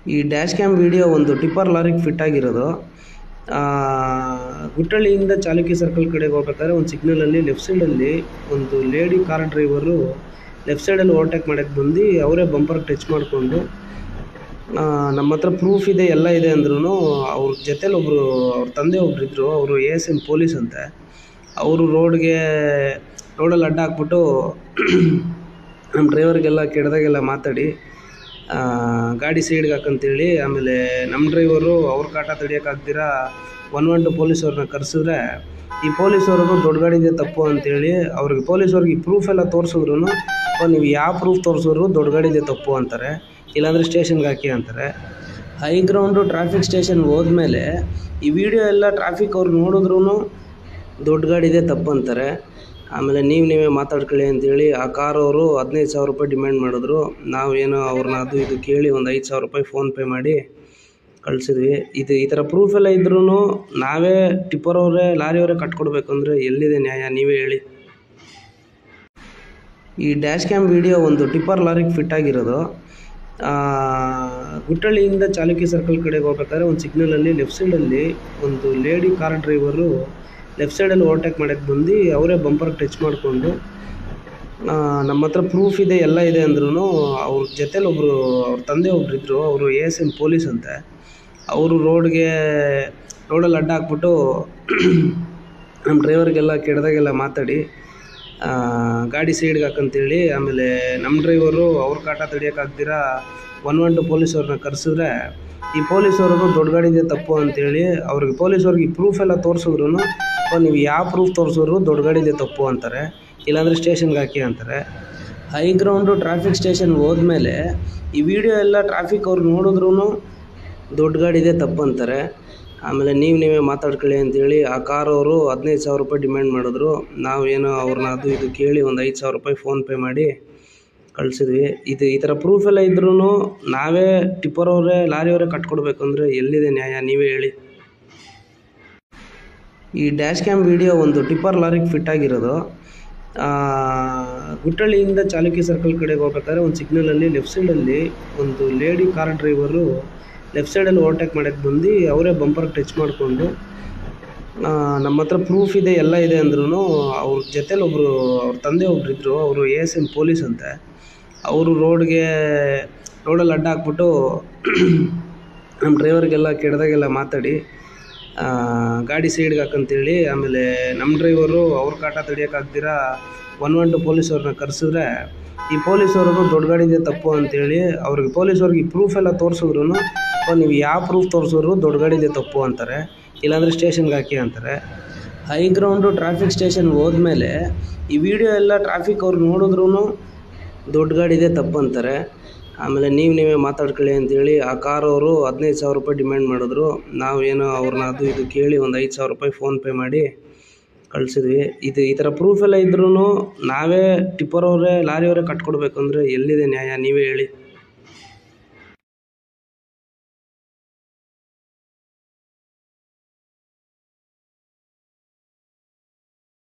ಈ dash cam video ಒಂದು tipper ಲಾರಿಗೆ ಫಿಟ್ ಆಗಿರೋದು. ಗುಟ್ಟಳ್ಳಿಯಿಂದ ಚಾಲುಕ್ಯ ಸರ್ಕಲ್ ಕಡೆಗೆ ಹೋಗ್ಬೇಕಾದ್ರೆ ಒಂದು ಸಿಗ್ನಲಲ್ಲಿ ಲೆಫ್ಟ್ ಸೈಡಲ್ಲಿ ಒಂದು ಲೇಡಿ ಕಾರ್ ಡ್ರೈವರು ಲೆಫ್ಟ್ ಸೈಡಲ್ಲಿ ಓವರ್ಟೇಕ್ ಮಾಡೋಕ್ಕೆ ಬಂದು ಅವರೇ ಬಂಪರ್ ಟಚ್ ಮಾಡಿಕೊಂಡು ನಮ್ಮ ಹತ್ರ ಪ್ರೂಫ್ ಇದೆ ಎಲ್ಲ ಇದೆ ಅಂದ್ರೂ ಅವ್ರ ಜೊತೇಲಿ ಅವ್ರ ತಂದೆ ಒಬ್ರು ಇದ್ದರು. ಅವರು ASM ಪೊಲೀಸ್ ಅಂತೆ. ಅವರು ರೋಡಲ್ಲಿ ಅಡ್ಡ ಹಾಕ್ಬಿಟ್ಟು ನಮ್ಮ ಡ್ರೈವರ್ಗೆಲ್ಲ ಕೆಡ್ದಾಗೆಲ್ಲ ಮಾತಾಡಿ ಗಾಡಿ ಸೈಡ್ಗೆ ಹಾಕಂತೇಳಿ, ಆಮೇಲೆ ನಮ್ಮ ಡ್ರೈವರು ಅವ್ರ ಕಾಟ ತಡಿಯೋಕ್ಕಾಗ್ದಿರ 112 ಪೊಲೀಸವ್ರನ್ನ ಕರೆಸಿದ್ರೆ ಈ ಪೊಲೀಸವರು ದೊಡ್ಡ ಗಾಡಿದೆ ತಪ್ಪು ಅಂತೇಳಿ ಪೊಲೀಸವ್ರಿಗೆ ಪ್ರೂಫ್ ಎಲ್ಲ ತೋರಿಸಿದ್ರು ನೀವು ಯಾವ ಪ್ರೂಫ್ ತೋರಿಸಿದ್ರು ದೊಡ್ಡ ಗಾಡಿದೆ ತಪ್ಪು ಅಂತಾರೆ, ಇಲ್ಲಾಂದರೆ ಸ್ಟೇಷನ್ಗೆ ಹಾಕಿ ಅಂತಾರೆ. ಹೈ ಗ್ರೌಂಡು ಟ್ರಾಫಿಕ್ ಸ್ಟೇಷನ್ಗೆ ಹೋದ್ಮೇಲೆ ಈ ವಿಡಿಯೋ ಎಲ್ಲ ಟ್ರಾಫಿಕ್ ಅವ್ರು ನೋಡಿದ್ರೂ ದೊಡ್ಡ ಗಾಡಿದೆ ತಪ್ಪು ಅಂತಾರೆ. ಆಮೇಲೆ ನೀವೇ ಮಾತಾಡ್ಕೊಳ್ಳಿ ಅಂತೇಳಿ ಆ ಕಾರವರು 15,000 ರೂಪಾಯಿ ಡಿಮ್ಯಾಂಡ್ ಮಾಡಿದ್ರು. ನಾವೇನೋ ಅವ್ರನ್ನ ಅದು ಇದು ಕೇಳಿ ಒಂದು 5,000 ರೂಪಾಯಿ ಫೋನ್ಪೇ ಮಾಡಿ ಕಳಿಸಿದ್ವಿ. ಈ ಥರ ಪ್ರೂಫ್ ಎಲ್ಲ ಇದ್ರೂ ನಾವೇ ಟಿಪ್ಪರವರೇ ಲಾರಿಯವರೇ ಕಟ್ಕೊಡ್ಬೇಕು ಅಂದರೆ ಎಲ್ಲಿದೆ ನ್ಯಾಯ, ನೀವೇ ಹೇಳಿ. ಈ ಡ್ಯಾಶ್ ಕ್ಯಾಮ್ ವಿಡಿಯೋ ಒಂದು ಟಿಪ್ಪರ್ ಲಾರಿಗೆ ಫಿಟ್ ಆಗಿರೋದು. ಗುಟ್ಟಳ್ಳಿಯಿಂದ ಚಾಲುಕ್ಯ ಸರ್ಕಲ್ ಕಡೆಗೆ ಹೋಗ್ಬೇಕಾದ್ರೆ ಒಂದು ಸಿಗ್ನಲಲ್ಲಿ ಲೆಫ್ಟ್ ಸೈಡಲ್ಲಿ ಒಂದು ಲೇಡಿ ಕಾರ್ ಡ್ರೈವರು ಲೆಫ್ಟ್ ಸೈಡಲ್ಲಿ ಓವರ್ಟೇಕ್ ಮಾಡೋಕ್ಕೆ ಬಂದು ಅವರೇ ಬಂಪರ್ ಟಚ್ ಮಾಡಿಕೊಂಡು ನಮ್ಮ ಹತ್ರ ಪ್ರೂಫ್ ಇದೆ ಎಲ್ಲ ಇದೆ ಅಂದ್ರೂ ಅವ್ರ ಜೊತೇಲಿ ಅವ್ರ ತಂದೆ ಒಬ್ರು ಇದ್ದರು. ಅವರು ASM ಪೊಲೀಸ್ ಅಂತೆ. ಅವರು ರೋಡಲ್ಲಿ ಅಡ್ಡ ಹಾಕ್ಬಿಟ್ಟು ನಮ್ಮ ಡ್ರೈವರ್ಗೆಲ್ಲ ಕೆಡ್ದಾಗೆಲ್ಲ ಮಾತಾಡಿ ಗಾಡಿ ಸೈಡ್ಗೆ ಹಾಕಂತೇಳಿ, ಆಮೇಲೆ ನಮ್ಮ ಡ್ರೈವರು ಅವ್ರ ಕಾಟ ತಡಿಯೋಕ್ಕಾಗ್ದಿರ 112 ಪೊಲೀಸವ್ರನ್ನ ಕರೆಸಿದ್ರೆ ಈ ಪೊಲೀಸವರು ದೊಡ್ಡ ಗಾಡಿದೆ ತಪ್ಪು ಅಂತೇಳಿ ಪೊಲೀಸವ್ರಿಗೆ ಪ್ರೂಫ್ ಎಲ್ಲ ತೋರಿಸಿದ್ರು ನೀವು ಯಾವ ಪ್ರೂಫ್ ತೋರಿಸಿದ್ರು ದೊಡ್ಡ ಗಾಡಿದೆ ತಪ್ಪು ಅಂತಾರೆ, ಇಲ್ಲಾಂದರೆ ಸ್ಟೇಷನ್ಗೆ ಹಾಕಿ ಅಂತಾರೆ. ಹೈ ಗ್ರೌಂಡು ಟ್ರಾಫಿಕ್ ಸ್ಟೇಷನ್ಗೆ ಹೋದ್ಮೇಲೆ ಈ ವಿಡಿಯೋ ಎಲ್ಲ ಟ್ರಾಫಿಕ್ ಅವ್ರು ನೋಡಿದ್ರೂ ದೊಡ್ಡ ಗಾಡಿದೆ ತಪ್ಪು ಅಂತಾರೆ. ಆಮೇಲೆ ನೀವೇ ಮಾತಾಡ್ಕೊಳ್ಳಿ ಅಂತೇಳಿ ಆ ಕಾರವರು 15,000 ರೂಪಾಯಿ ಡಿಮ್ಯಾಂಡ್ ಮಾಡಿದ್ರು. ನಾವೇನೋ ಅವ್ರನ್ನ ಅದು ಇದು ಕೇಳಿ ಒಂದು 5,000 ರೂಪಾಯಿ ಫೋನ್ಪೇ ಮಾಡಿ ಕಳಿಸಿದ್ವಿ. ಈ ಥರ ಪ್ರೂಫ್ ಎಲ್ಲ ಇದ್ರೂ ನಾವೇ ಟಿಪ್ಪರವರೇ ಲಾರಿಯವರೇ ಕಟ್ಕೊಡ್ಬೇಕು ಅಂದರೆ ಎಲ್ಲಿದೆ ನ್ಯಾಯ, ನೀವೇ ಹೇಳಿ. ಈ ಡ್ಯಾಶ್ ಕ್ಯಾಮ್ ವಿಡಿಯೋ ಒಂದು ಟಿಪ್ಪರ್ ಲಾರಿಗೆ ಫಿಟ್ ಆಗಿರೋದು. ಗುಟ್ಟಳ್ಳಿಯಿಂದ ಚಾಲುಕ್ಯ ಸರ್ಕಲ್ ಕಡೆಗೆ ಹೋಗ್ಬೇಕಾದ್ರೆ ಒಂದು ಸಿಗ್ನಲಲ್ಲಿ ಲೆಫ್ಟ್ ಸೈಡಲ್ಲಿ ಒಂದು ಲೇಡಿ ಕಾರ್ ಡ್ರೈವರು ಲೆಫ್ಟ್ ಸೈಡಲ್ಲಿ ಓವರ್ಟೇಕ್ ಮಾಡೋಕ್ಕೆ ಬಂದು ಅವರೇ ಬಂಪರ್ ಟಚ್ ಮಾಡಿಕೊಂಡು ನಮ್ಮ ಹತ್ರ ಪ್ರೂಫ್ ಇದೆ ಎಲ್ಲ ಇದೆ ಅಂದ್ರೂ ಅವ್ರ ಜೊತೇಲಿ ಅವ್ರ ತಂದೆ ಒಬ್ರು ಇದ್ದರು. ಅವರು ASM ಪೊಲೀಸ್ ಅಂತೆ. ಅವರು ರೋಡಲ್ಲಿ ಅಡ್ಡ ಹಾಕ್ಬಿಟ್ಟು ನಮ್ಮ ಡ್ರೈವರ್ಗೆಲ್ಲ ಕೆಡ್ದಾಗೆಲ್ಲ ಮಾತಾಡಿ ಗಾಡಿ ಸೈಡ್ಗೆ ಹಾಕಂತೇಳಿ, ಆಮೇಲೆ ನಮ್ಮ ಡ್ರೈವರು ಅವ್ರ ಕಾಟ ತಡಿಯೋಕ್ಕಾಗ್ದಿರ 112 ಪೊಲೀಸವ್ರನ್ನ ಕರೆಸಿದ್ರೆ ಈ ಪೊಲೀಸವರು ದೊಡ್ಡ ಗಾಡಿದೆ ತಪ್ಪು ಅಂತೇಳಿ ಪೊಲೀಸವ್ರಿಗೆ ಪ್ರೂಫ್ ಎಲ್ಲ ತೋರಿಸಿದ್ರು ನೀವು ಯಾವ ಪ್ರೂಫ್ ತೋರಿಸಿದ್ರು ದೊಡ್ಡ ಗಾಡಿದೆ ತಪ್ಪು ಅಂತಾರೆ, ಇಲ್ಲಾಂದರೆ ಸ್ಟೇಷನ್ಗೆ ಹಾಕಿ ಅಂತಾರೆ. ಹೈ ಗ್ರೌಂಡು ಟ್ರಾಫಿಕ್ ಸ್ಟೇಷನ್ಗೆ ಹೋದ್ಮೇಲೆ ಈ ವಿಡಿಯೋ ಎಲ್ಲ ಟ್ರಾಫಿಕ್ ಅವ್ರು ನೋಡಿದ್ರೂ ದೊಡ್ಡ ಗಾಡಿದೆ ತಪ್ಪು ಅಂತಾರೆ. ಆಮೇಲೆ ನೀವೇ ಮಾತಾಡ್ಕೊಳ್ಳಿ ಅಂತೇಳಿ ಆ ಕಾರವರು 15,000 ರೂಪಾಯಿ ಡಿಮ್ಯಾಂಡ್ ಮಾಡಿದ್ರು. ನಾವೇನೋ ಅವ್ರನ್ನ ಅದು ಇದು ಕೇಳಿ ಒಂದು 5,000 ರೂಪಾಯಿ ಫೋನ್ಪೇ ಮಾಡಿ ಕಳಿಸಿದ್ವಿ. ಈ ಥರ ಪ್ರೂಫ್ ಎಲ್ಲ ಇದ್ರೂ ನಾವೇ ಟಿಪ್ಪರವರೇ ಲಾರಿಯವರೇ ಕಟ್ಕೊಡ್ಬೇಕು ಅಂದರೆ ಎಲ್ಲಿದೆ ನ್ಯಾಯ, ನೀವೇ ಹೇಳಿ.